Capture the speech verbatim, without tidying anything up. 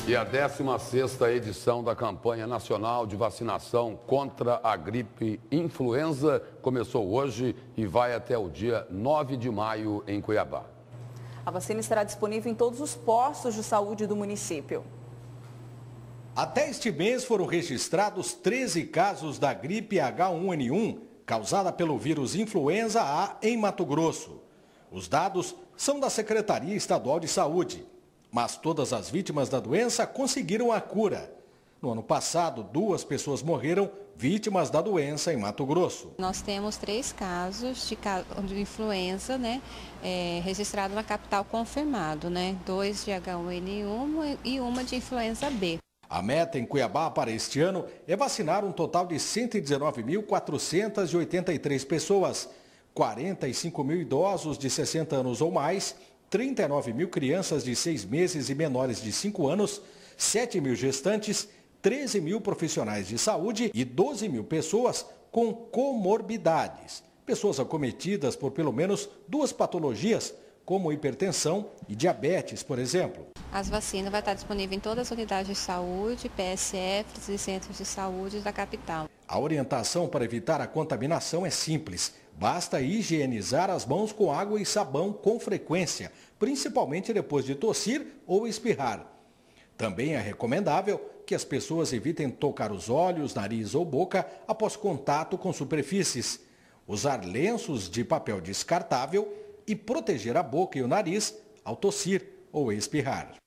E a décima sexta edição da campanha nacional de vacinação contra a gripe influenza começou hoje e vai até o dia nove de maio em Cuiabá. A vacina estará disponível em todos os postos de saúde do município. Até este mês foram registrados treze casos da gripe H um N um, causada pelo vírus influenza A em Mato Grosso. Os dados são da Secretaria Estadual de Saúde, mas todas as vítimas da doença conseguiram a cura. No ano passado, duas pessoas morreram vítimas da doença em Mato Grosso. Nós temos três casos de, de influenza, né, é, registrado na capital confirmado, né, dois de H um N um e uma de influenza B. A meta em Cuiabá para este ano é vacinar um total de cento e dezenove mil quatrocentas e oitenta e três pessoas, quarenta e cinco mil idosos de sessenta anos ou mais, trinta e nove mil crianças de seis meses e menores de cinco anos, sete mil gestantes, treze mil profissionais de saúde e doze mil pessoas com comorbidades, pessoas acometidas por pelo menos duas patologias, como hipertensão e diabetes, por exemplo. As vacinas vão estar disponíveis em todas as unidades de saúde, P S Fs e centros de saúde da capital. A orientação para evitar a contaminação é simples. Basta higienizar as mãos com água e sabão com frequência, principalmente depois de tossir ou espirrar. Também é recomendável que as pessoas evitem tocar os olhos, nariz ou boca após contato com superfícies, usar lenços de papel descartável e proteger a boca e o nariz ao tossir ou espirrar.